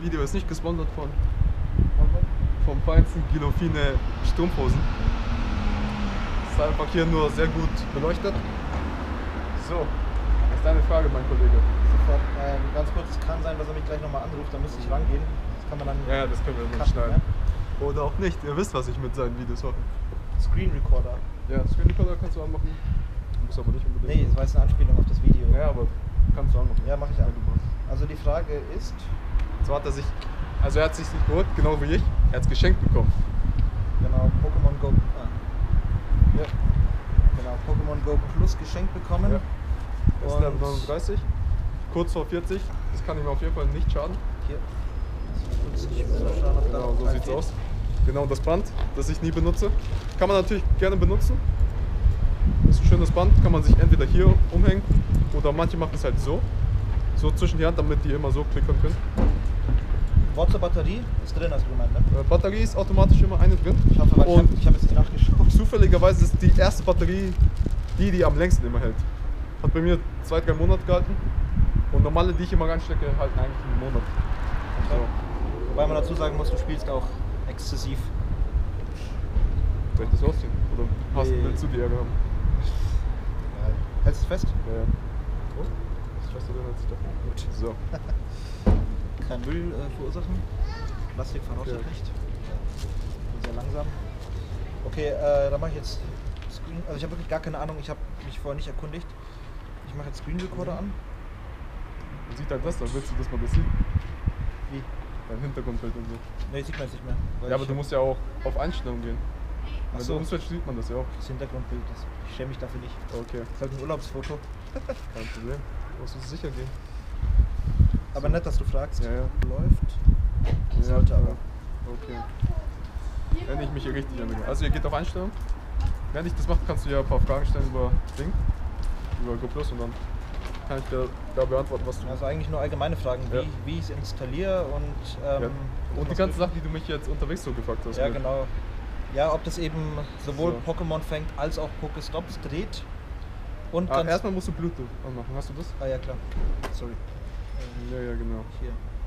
Video ist nicht gesponsert vom feinsten Gilofine Strumpfhosen. Ist einfach hier nur sehr gut beleuchtet. So, das ist deine Frage, mein Kollege. Sofort, ganz kurz, es kann sein, dass er mich gleich nochmal anruft, da müsste ich rangehen. Das kann man dann. Ja, das können wir dann schneiden. Ja? Oder auch nicht, ihr wisst, was ich mit seinen Videos mache. Screen Recorder. Ja, Screen Recorder kannst du anmachen. Muss aber nicht unbedingt. Nee, das war jetzt eine Anspielung auf das Video. Ja, aber kannst du anmachen. Ja, mach ich an. Also die Frage ist. Zwar hat er sich, also er hat sich nicht geholt, genau wie ich. Er hat es geschenkt bekommen. Genau, Pokémon Go. Ja. Genau, Pokémon Go Plus geschenkt bekommen. Ja. Das ist Level 39, kurz vor 40. Das kann ihm auf jeden Fall nicht schaden. Hier. Ich muss mal schauen, ob Genau, da so sieht's aus. Genau, das Band, das ich nie benutze. Kann man natürlich gerne benutzen. Das ist ein schönes Band, kann man sich entweder hier umhängen oder manche machen es halt so zwischen die Hand, damit die immer so klickern können. Wort zur Batterie ist drin, hast du gemeint, ne? Batterie ist automatisch immer eine drin. Ich hoffe, weil und ich hab jetzt nicht nachgeschaut. Zufälligerweise ist die erste Batterie die am längsten immer hält. Hat bei mir 2-3 Monate gehalten und normale, die ich immer reinstecke, halten eigentlich einen Monat. Okay. So. Wobei man dazu sagen muss, du spielst auch exzessiv. Soll ich das rausziehen? Oder willst du die Ärger haben? Ja. Hältst du es fest? Ja. Oh, das ist fester drin als ich dachte. Gut. So. Kein Müll verursachen. Plastik verrostet nicht. Sehr langsam. Okay, dann mache ich jetzt Screen. Also ich habe wirklich gar keine Ahnung, ich habe mich vorher nicht erkundigt. Ich mache jetzt Screen Recorder an. Man sieht halt das, dann willst du, dass man das sieht. Wie? Dein Hintergrundbild und so. Ne, sieht man jetzt nicht mehr. Ja, aber du musst ja auch auf Einstellungen gehen. Wenn Achso. du umswitcht, sieht man das ja auch. Das Hintergrundbild, ich schäme mich dafür nicht. Okay. Das ist halt ein Urlaubsfoto. Kein Problem. Du musst uns sicher gehen. Aber nett, dass du fragst. Ja, ja. Läuft. Sollte aber. Okay. Wenn ich mich hier richtig erinnere. Also ihr geht auf Einstellung. Während ich das mache, kannst du ja ein paar Fragen stellen über Ding. Über GoPlus und dann kann ich dir da beantworten, was du... Also eigentlich nur allgemeine Fragen, wie ich es installiere und... ja. Und die ganzen Sachen, die du mich jetzt unterwegs so gefragt hast. Ja, genau. Ja, ob das eben sowohl so Pokémon fängt als auch Pokéstops dreht. Und erstmal musst du Bluetooth anmachen. Hast du das? Ah ja, klar. Sorry. Ja, genau. Hier.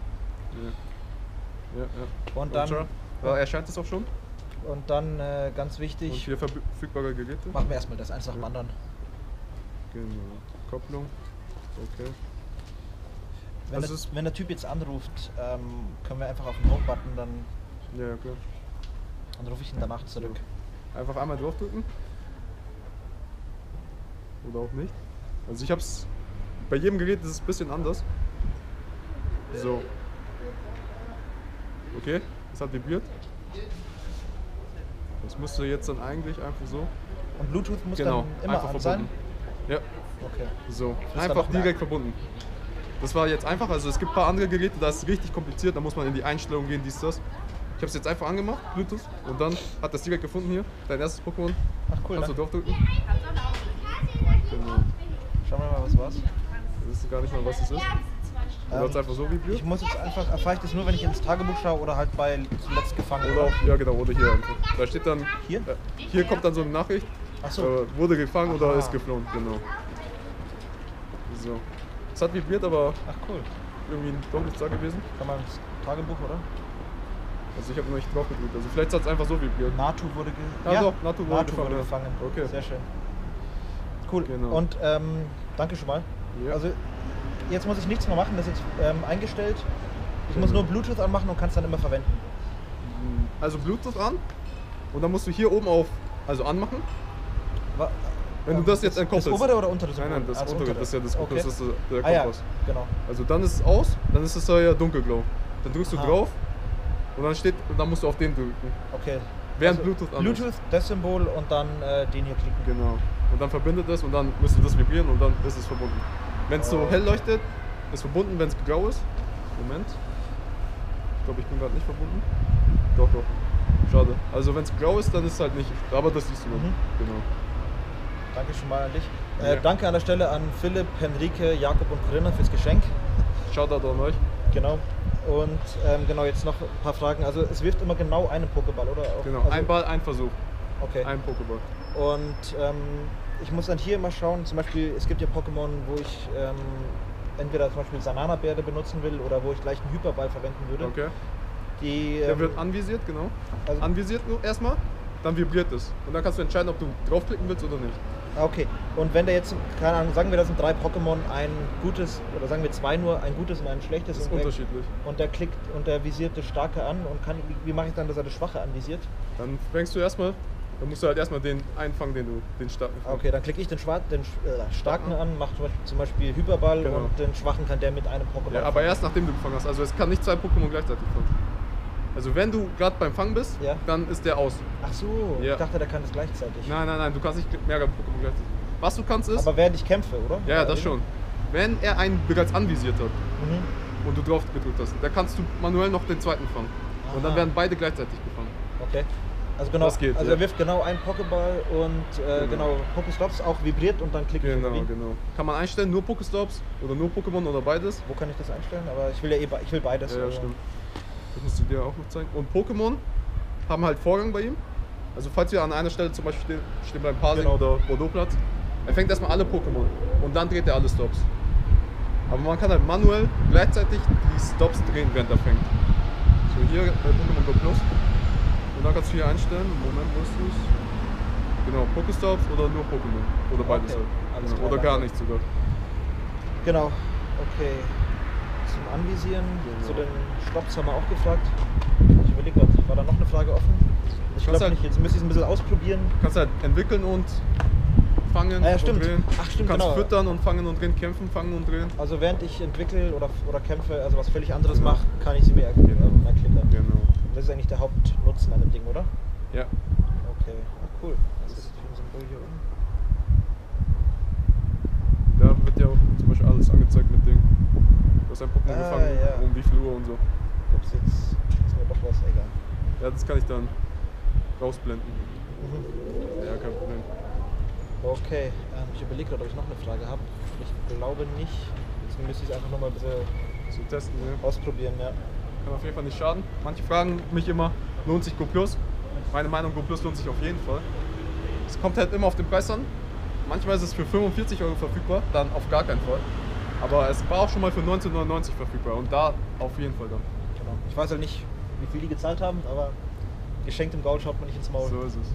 Ja. Und dann... Da erscheint es auch schon. Und dann ganz wichtig... Und hier verfügbare Geräte. Machen wir erstmal das, eins nach dem anderen. Genau. Kopplung. Okay. Wenn der Typ jetzt anruft, können wir einfach auf den Home-Button dann... Ja, klar. Dann rufe ich ihn danach zurück. So. Einfach einmal draufdrücken. Oder auch nicht. Also ich hab's... Bei jedem Gerät ist es ein bisschen anders. So. Okay, es hat vibriert. Das müsste jetzt dann eigentlich einfach so... Und Bluetooth muss genau, dann immer einfach an verbunden. sein? Ja. Okay. So, Das einfach direkt verbunden. Das war jetzt einfach, also es gibt ein paar andere Geräte, da ist es richtig kompliziert, da muss man in die Einstellungen gehen, dies, das. Ich habe es jetzt einfach angemacht, Bluetooth, und dann hat das direkt gefunden hier, dein erstes Pokémon. Ach cool, kannst du draufdrücken. Genau. Schauen wir mal, was war's. Das ist gar nicht mal, was es ist. Du hast einfach so vibriert. Ich muss jetzt einfach, erfahre ich das nur, wenn ich ins Tagebuch schaue oder halt bei zuletzt gefangen. Oder auch, ja genau, oder hier einfach. Da steht dann, hier? Hier kommt dann so eine Nachricht, ach so. Wurde gefangen oder Aha. ist geflohen, genau. So. Es hat vibriert, aber Ach cool. irgendwie doch nichts da gewesen. Kann man ins Tagebuch, oder? Also ich habe noch nicht drauf gedrückt, also vielleicht hat es einfach so vibriert. Natu wurde Doch, Natu wurde gefangen. Okay. Sehr schön. Cool. Genau. Und danke schon mal. Ja. Also jetzt muss ich nichts mehr machen, das ist jetzt eingestellt. Ich muss nur Bluetooth anmachen und kann es dann immer verwenden. Also Bluetooth an und dann musst du hier oben auf, also anmachen. Wenn du das jetzt entkoppelst. Das obere oder untere Symbol? Nein, das untere, das ist ja das, okay. das ist der Ah, Kompass. ja, genau. Also dann ist es aus, dann ist es ja dunkelblau. Dann drückst du Aha. drauf und dann musst du auf den drücken. Okay. Während Also Bluetooth an ist. Bluetooth, das Symbol und dann den hier klicken. Genau. Und dann verbindet es und dann müsste das vibrieren und dann ist es verbunden. Wenn es so hell leuchtet, ist verbunden, wenn es grau ist. Moment. Ich glaube, ich bin gerade nicht verbunden. Doch. Schade. Also wenn es grau ist, dann ist es halt nicht. Aber das siehst du noch. Genau. Danke schon mal an dich. Ja. Danke an der Stelle an Philipp, Henrike, Jakob und Corinna fürs Geschenk. Shoutout an euch. Genau. Und genau, jetzt noch ein paar Fragen. Also es wirft immer genau einen Pokéball, oder? Genau, also, ein Ball, ein Versuch. Okay. Ein Pokéball. Und ich muss dann hier immer schauen, zum Beispiel, es gibt ja Pokémon, wo ich entweder zum Beispiel Sanana-Beere benutzen will oder wo ich gleich einen Hyperball verwenden würde. Okay. Die, Der wird anvisiert, genau. also- Anvisiert nur erstmal, dann vibriert es. Und dann kannst du entscheiden, ob du draufklicken willst oder nicht. Okay, und wenn der jetzt, keine Ahnung, sagen wir, das sind 3 Pokémon, ein gutes, oder sagen wir 2 nur, ein gutes und ein schlechtes. Das ist und unterschiedlich. Der klickt und der visiert das Starke an und kann, wie mache ich dann, dass er das Schwache anvisiert? Dann fängst du erstmal, dann musst du halt erstmal den einfangen, den starken fangst. Okay, dann klicke ich den Starken an, mache zum Beispiel Hyperball Genau. und den Schwachen kann der mit einem Pokémon Ja, aber erst nachdem du gefangen hast. Also es kann nicht 2 Pokémon gleichzeitig fangen. Also wenn du gerade beim Fangen bist, Ja. dann ist der aus. Ach so, Ja. ich dachte, der kann das gleichzeitig. Nein, du kannst nicht mehrere Pokémon gleichzeitig. Was du kannst ist, Aber während ich kämpfe, oder? ja, das schon. Wenn er einen bereits anvisiert hat Mhm. und du drauf gedrückt hast, dann kannst du manuell noch den zweiten fangen. Und dann Aha. werden beide gleichzeitig gefangen. Okay. Also genau, Das geht, also ja. er wirft genau einen Pokéball und genau, Pokéstops auch vibriert und dann klicke ich Genau, irgendwie. genau. Kann man einstellen, nur Pokestops oder nur Pokémon oder beides. Wo kann ich das einstellen? Aber ich will ja ich will beides. Ja, also- stimmt. Das musst du dir auch noch zeigen. Und Pokémon haben halt Vorrang bei ihm. Also falls wir an einer Stelle zum Beispiel stehen beim Parsing Genau. oder Bordeauxplatz, er fängt erstmal alle Pokémon und dann dreht er alle Stops. Aber man kann halt manuell gleichzeitig die Stops drehen, während er fängt. So hier bei Pokémon Go Plus. Und dann kannst du hier einstellen, Moment, wo ist es? Genau, Pokestops oder nur Pokémon. Oder beides Okay, halt. alles Genau. klar, Oder gar danke. nichts sogar. Genau, okay. Zum Anvisieren, Genau. zu den Stops haben wir auch gefragt. Ich überlege gerade, war da noch eine Frage offen? Ich Kannst glaube halt- nicht, jetzt müsste ich es ein bisschen ausprobieren. Du kannst halt entwickeln und fangen Ah ja, und stimmt. drehen. Ach, stimmt, Du kannst genau. füttern und fangen und drehen, kämpfen, fangen und drehen. Also während ich entwickle oder kämpfe, also was völlig anderes Genau. mache, kann ich sie mir erklickern. Genau. Das ist eigentlich der Hauptnutzen an dem Ding, oder? Ja. Okay, cool. Was ist das für ein Symbol hier unten? Da wird ja auch zum Beispiel alles angezeigt mit Ding. Du hast ein Pokémon Ah, gefangen, ja. um wie viel Uhr und so. Ups, jetzt ist mir doch was egal. Ja, das kann ich dann rausblenden. Mhm. Ja, kein Problem. Okay, ich überlege gerade, ob ich noch eine Frage habe. Ich glaube nicht. Jetzt müsste ich es einfach nochmal ein bisschen Zu testen, ne? ausprobieren, ja. Kann auf jeden Fall nicht schaden. Manche fragen mich immer, lohnt sich Go Plus? Meine Meinung, Go Plus lohnt sich auf jeden Fall. Es kommt halt immer auf den Preis an. Manchmal ist es für 45 € verfügbar, dann auf gar keinen Fall. Aber es war auch schon mal für 19,99 € verfügbar und da auf jeden Fall dann. Genau. Ich weiß halt nicht, wie viel die gezahlt haben, aber geschenkt im Gaul schaut man nicht ins Maul. So ist es.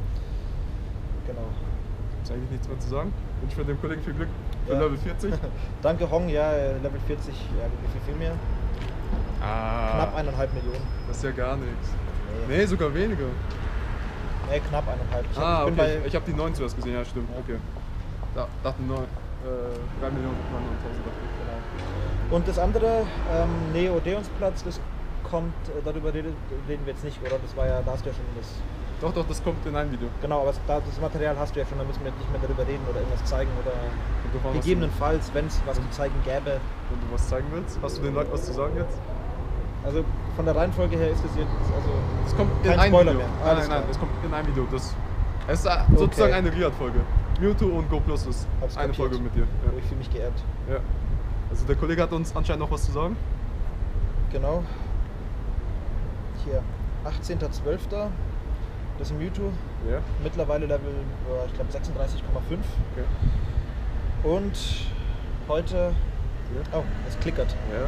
Genau. Ist eigentlich nichts mehr zu sagen. Wünsche für den Kollegen viel Glück für Ja. Level 40. Danke Hong, ja, Level 40, ja, wie viel mehr? Knapp 1,5 Millionen. Das ist ja gar nichts. Nee. Nee, sogar weniger. Nee, knapp 1,5. Ich Ah, bin okay. bei, Ich habe die 9 zuerst gesehen, ja stimmt. Okay. Da dachte 3 Millionen 900.000 dachte ich. Genau. Und das andere, Neo-Odeonsplatz, das kommt, darüber reden wir jetzt nicht, oder? Das war ja, da hast du ja schon das. Doch, das kommt in ein Video. Genau, aber das Material hast du ja schon, da müssen wir jetzt nicht mehr darüber reden oder irgendwas zeigen oder Kommt drauf an, was gegebenenfalls, wenn es was zu zeigen gäbe. Wenn du was zeigen willst, hast du den Leuten was zu sagen jetzt? Also von der Reihenfolge her ist es jetzt, also Das kommt in kein ein Spoiler Video. mehr. Nein, Alles nein, klar. das kommt in ein Video. Es ist sozusagen eine Riad-Folge. Mewtwo und Go Plus ist Hab's eine kapiert. Folge mit dir. Oh, ich fühle mich geehrt. Ja. Also der Kollege hat uns anscheinend noch was zu sagen. Genau. Hier, 18.12. Das ist Mewtwo. Ja. Mittlerweile Level, ich glaube 36,5. Okay. Und heute, oh, es klickert. Ja.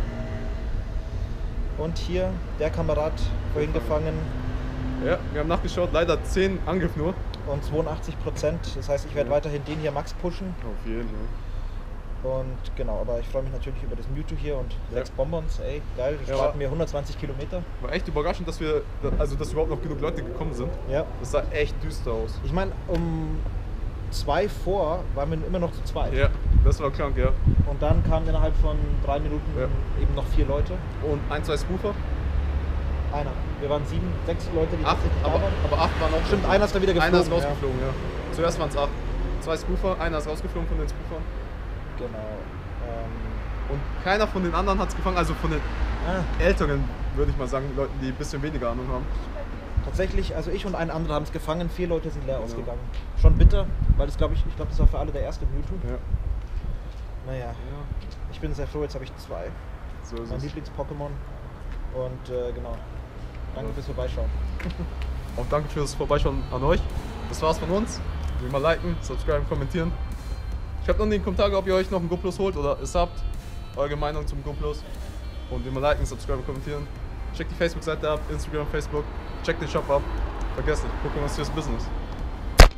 Und hier, der Kamerad, vorhin gefangen Ja, wir haben nachgeschaut, leider 10 Angriff nur. und 82%. Das heißt, ich werde Ja. weiterhin den hier Max pushen. Auf jeden Fall. Und genau, aber ich freue mich natürlich über das Mewtwo hier und Ja. 6 Bonbons. Ey, geil, wir Ja, starten war- wir 120 Kilometer. War echt überraschend, dass dass überhaupt noch genug Leute gekommen sind. Ja. Das sah echt düster aus. Ich meine, um 2 vor waren wir immer noch zu zweit. Ja, das war krank, ja. Und dann kamen innerhalb von 3 Minuten Ja. eben noch 4 Leute. Und 1, 2 Spoofer. Einer. Wir waren 7, 6 Leute, die 8, tatsächlich da waren. aber 8 waren auch. Stimmt, einer ist da wieder geflogen. Einer ist rausgeflogen, ja. Zuerst waren es 8. 2 Spoofer, einer ist rausgeflogen von den Spoofern. Ja. Genau. Und keiner von den anderen hat es gefangen, also von den Ah, Älteren, würde ich mal sagen, Leuten, die ein bisschen weniger Ahnung haben. tatsächlich, also ich und ein anderer haben es gefangen, 4 Leute sind leer Genau. ausgegangen. Schon bitter, weil das glaube ich glaube, das war für alle der erste Mewtwo. Ja. Naja, ich bin sehr froh, jetzt habe ich 2. So ist Mein es. Lieblings-Pokémon. Und genau. Danke fürs Vorbeischauen. Auch danke fürs Vorbeischauen an euch. Das war's von uns. Wie immer liken, subscriben, kommentieren. Schreibt unten in die Kommentare, ob ihr euch noch ein Go Plus holt oder es habt. eure Meinung zum GoPlus. Und immer liken, subscriben, kommentieren. Checkt die Facebook-Seite ab, Instagram, Facebook. Checkt den Shop ab. Vergesst nicht, Pokémon ist fürs Business.